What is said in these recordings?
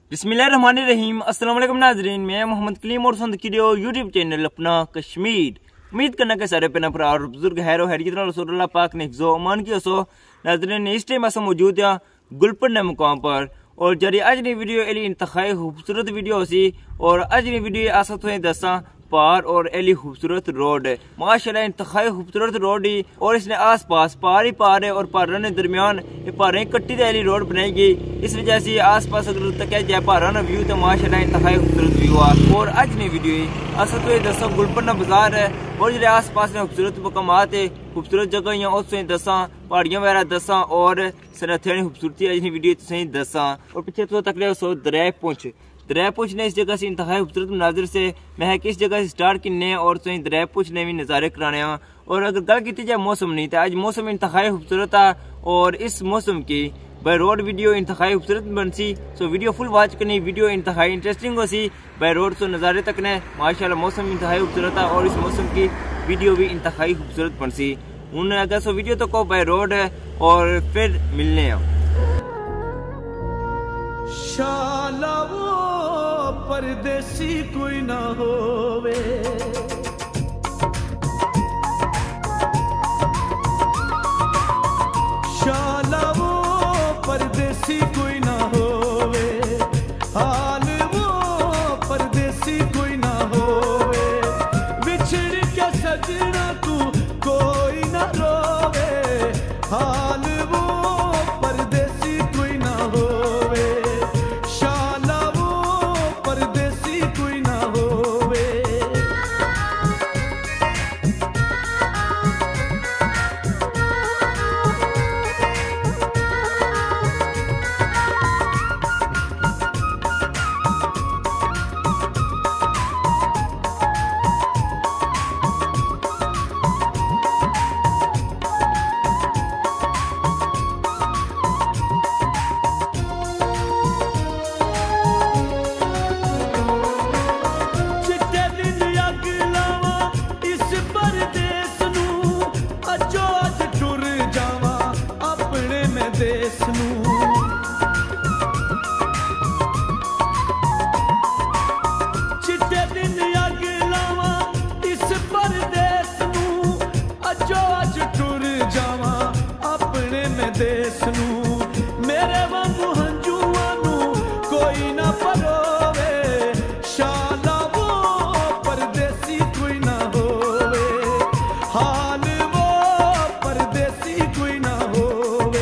बिस्मिल्लाहिर्रहमानिर्रहीम। अस्सलाम वालेकुम नाज़रीन, मैं मोहम्मद कलीम और संदकिरियो यूट्यूब चैनल अपना कश्मीर। उम्मीद करना के सारे पेना पर और बुजुर्ग हैरो हैरियत रसूलुल्लाह पाक ने जो मान की सो नाज़रीन इस टाइम ऐसा मौजूद है गुलपन ने मुकाम पर और जरी आज ने वीडियो एली इंतखाई खूबसूरत वीडियो सी और आज ने वीडियो आसत हुए दसा पार और एली खूबसूरत रोड है माशाल्लाह इंतखाई खूबसूरत रोड ही और इसने आस पास पार ही पार है और पारों के दरमियान ये पारें कट्टी एली रोड बनाई गई। इस वजह से आस पास अगर तक जाए पारा ना व्यू तो माशाल्लाह इंतखाई खूबसूरत व्यू है। और आज ने वीडियो असल तो ये दसा गुलपन्ना बाजार है और जो आस पास में खूबसूरत मकामात है खूबसूरत जगह उससे दसा पहाड़ियाँ वगैरह दसा और सनथी खूबसूरती आज ने वीडियो सही दसा। और पीछे तो तक सो दरिया पुछ ने इस जगह से इंतहाई खूबसूरत मनाजिर से मैं किस जगह से स्टार्ट किन्ने और सही दरिया पुछ ने भी नज़ारे कराने। और अगर गल की जाए मौसम नहीं तो आज मौसम इंतहाई खूबसूरत है और इस मौसम की बाय रोड वीडियो इंतहाई खूबसूरत बन सी। सो वीडियो फुल वॉच करनी, वीडियो इंतहाई इंटरेस्टिंग हो सी बाय रोड सो नज़ारे तक ने माशाल्लाह मौसम इंतहाई खूबसूरत है और इस मौसम की वीडियो भी इंतहाई खूबसूरत बन सी। उन अगर सो वीडियो तो को बाय रोड है और फिर मिलने शाला वो परदेसी कोई ना होवे शाला वो परदेसी कोई ना होवे हाल वो परदेसी कोई ना होवे बिछड़ के सजना तू कोई ना रोवे हाल वो परदेसी कोई ना होवे शाला वो परदेसी कोई ना होवे। चिट्टे दिन अग लावा इस परदेस नू अजो अज टुर जावा अपने में देश नू मेरे वांगू हंजुआ नू कोई ना परोवे शाला वो परदेसी कोई ना होवे हाल वो परदेसी कोई ना होवे।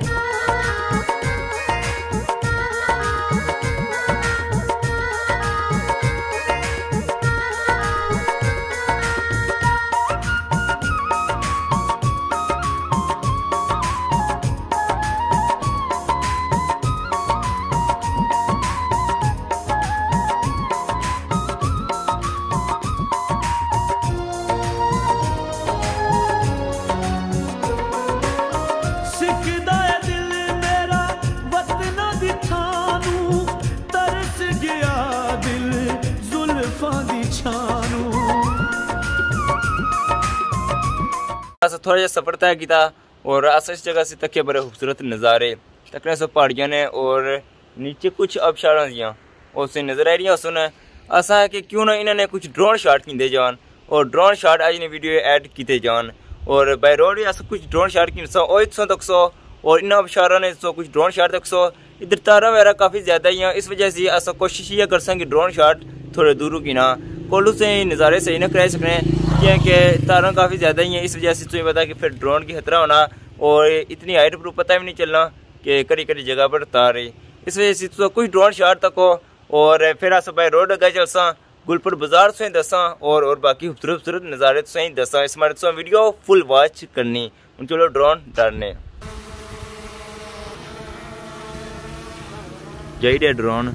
थोड़ा जा सफर तय किया और अस इस जगह से तक बड़े खूबसूरत नज़ारे तकने सो पहाड़ियाँ ने और नीचे कुछ आबशारा दियाँ उससे नज़र आ रही सुन ऐसा है कि क्यों ना इन्होंने कुछ ड्रोन शॉट किए जान और ड्रोन शॉट आज ने वीडियो ऐड किए जान और बाय रोड ऐसा कुछ ड्रोन शॉट की सो तक सो और इन आबशारा ने सो कुछ ड्रोन शॉट तक सो इधर तारा वगैरह काफ़ी ज़्यादा ही हैं। इस वजह से ऐसा कोशिश ये कर सकें ड्रोन शॉट थोड़े दूर की ना कोल्लू से नज़ारे सही ना करा सकते क्योंकि तारा काफ़ी ज़्यादा ही हैं। इस वजह से तुम्हें पता कि फिर ड्रोन की खतरा होना और इतनी हाइट पर पता भी नहीं चलना कि कड़ी कड़ी जगह पर तार है। इस वजह से तो कुछ ड्रोन शॉट तक हो और फिर अस भाई रोड अगर चलसा गुलपुर बाजार से दसा और बाकी खूबसूरत खूबसूरत नज़ारे से दसा इस मारे तो वीडियो फुल वॉच करनी उन चलो ड्रोन डालने जाइए ड्रोन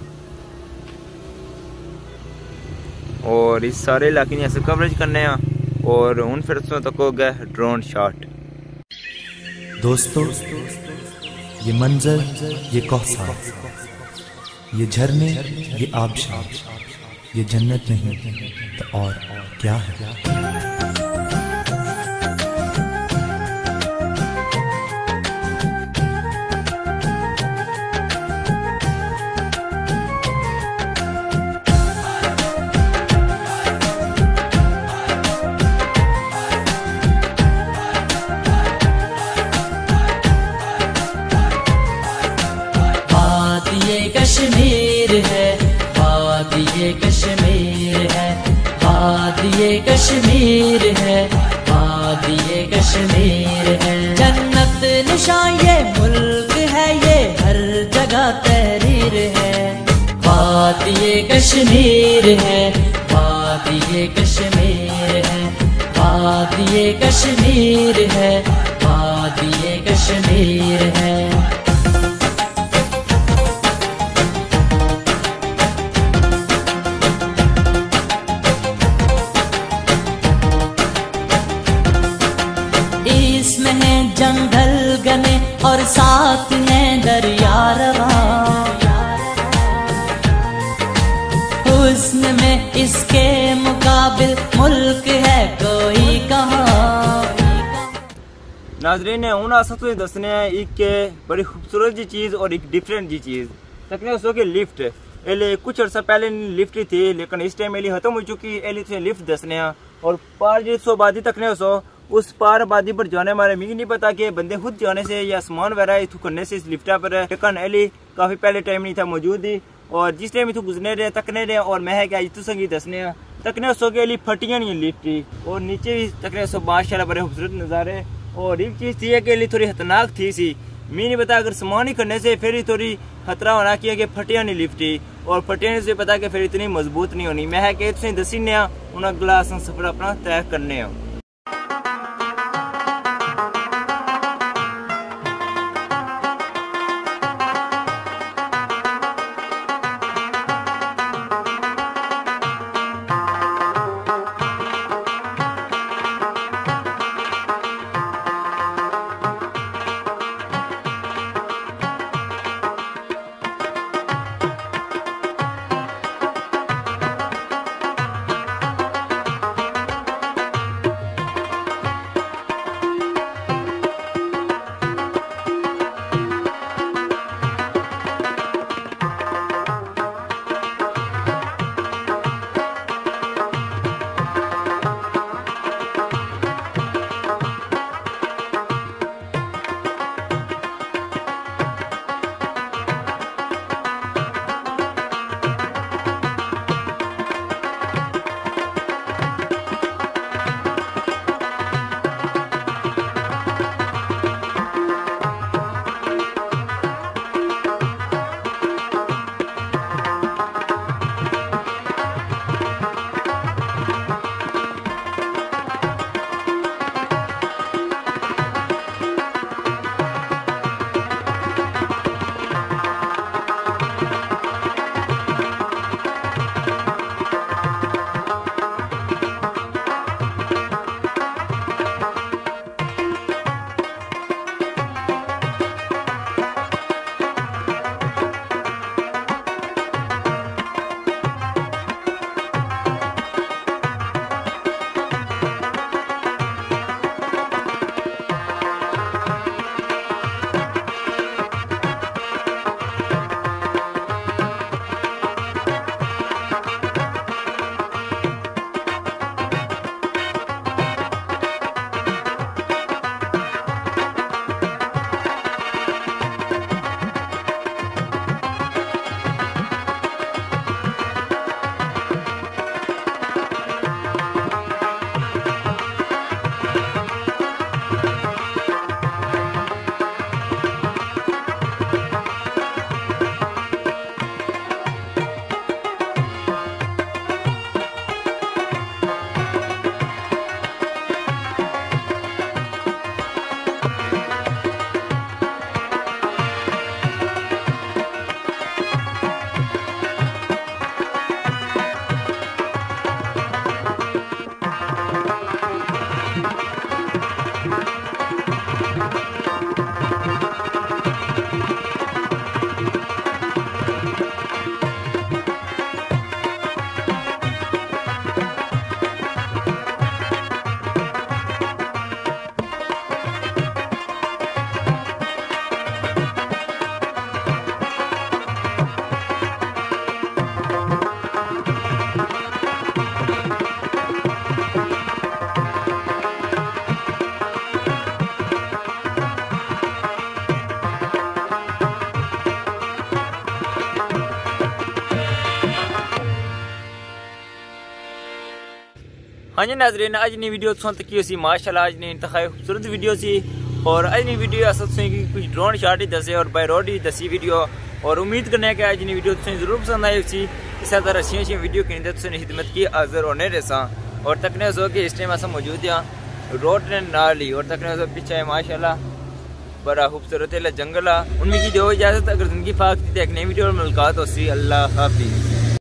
और इस सारे इलाके ने ऐसे कवरेज करने और उन फिर तक हो गया ड्रोन शॉट। दोस्तों ये मंजर, ये कौसार, ये झरने, ये आबशार, ये जन्नत नहीं तो और क्या है। कश्मीर है, वादिये कश्मीर है, वादिये कश्मीर है, वादिये कश्मीर है। जन्नत निशान ये मुल्क है, ये हर जगह तहरीर है। वादिये कश्मीर है, वादिये कश्मीर है, वादिये कश्मीर है, वादिये कश्मीर है। इसमें है जंगल घने और साथ है दरिया रवा, हुस्न में इसके मुकाबिल मुल्क है कोई कहाँ। नाजरीन हूँ अस दसने एक बड़ी खूबसूरत जी चीज़ और एक डिफरेंट जी चीज़ तकने उसो कि लिफ्ट एले कुछ अर्सा पहले लिफ्ट थी लेकिन इस टाइम एली खत्म हो चुकी एली तो लिफ्ट दसने और पार जी सो आबादी तकने उसो उस पार आबादी पर जाने हमारे मिगी नहीं पता कि बंदे खुद जाने से या सामान वगैरह इथू करने से इस लिफ्टा पर लेकिन एली काफ़ी पहले टाइम नहीं था मौजूद ही और जिस टाइम इथू गुजरने रहे तकने रहे और मैं है क्या इतू संगी दसने तकने उसो के एली फटियां नहीं लिफ्ट थी और नीचे भी तकने उसो माशाल्लाह बड़े खूबसूरत नज़ारे। और एक चीज़ थी है कि एली थोड़ी खतरनाक थी सी मी नहीं पता अगर सामान ही करने से फिर ही थोड़ी खतरा होना किया कि फटियां नहीं लिफ्टी और फटियां से पता कि फिर इतनी मजबूत नहीं होनी। मैं है कि तुम दसी ने उन्हें अगला सफर अपना तय करने। हाँ जी नाजरीन, अज नी वीडियो तुम तक सी माशाल्लाह अज नी इंतहाई खूबसूरत वीडियो सी और अज नी वीडियो अस कुछ ड्रोन शॉट ही दसे और बाय रोड ही दसी वीडियो और उम्मीद करने कि अज नी वीडियो तुम जरूर पसंद आई सी। इस तरह अच्छी वीडियो की खिदमत की हाजिर होने रसा और तकने सो कि इस टाइम अस मौजूद हैं रोड ने नाल ही और तकने सो पीछे माशाल्लाह बड़ा खूबसूरत जंगल है। उनमें की दो इजाज़त, अगर जिंदगी फाक थी तो एक नई वीडियो में मुलाकात हो सी। अल्लाह हाफिज़।